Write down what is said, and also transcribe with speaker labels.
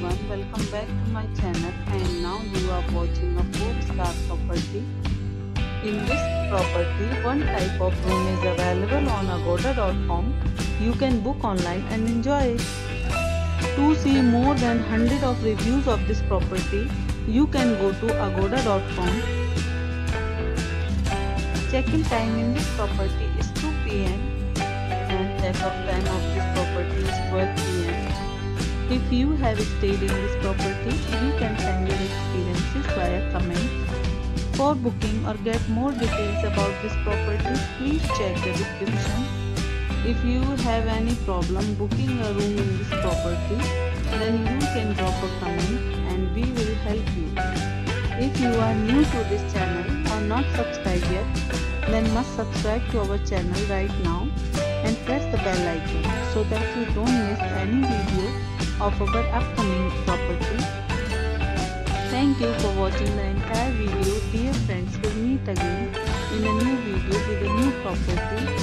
Speaker 1: everyone, welcome back to my channel, and now you are watching a 4-star property. In this property, one type of room is available on agoda.com. You can book online and enjoy it. To see more than 100 of reviews of this property, you can go to agoda.com. Check-in time in this property is 2 p.m. and check-out time of this property is 12 p.m. If you have stayed in this property, you can send your experiences via comments. For booking or get more details about this property, please check the description. If you have any problem booking a room in this property, then you can drop a comment and we will help you. If you are new to this channel or not subscribed yet, then must subscribe to our channel right now and press the bell icon so that you don't miss any video of our upcoming property. Thank you for watching the entire video. Dear friends, we'll meet again in a new video with a new property.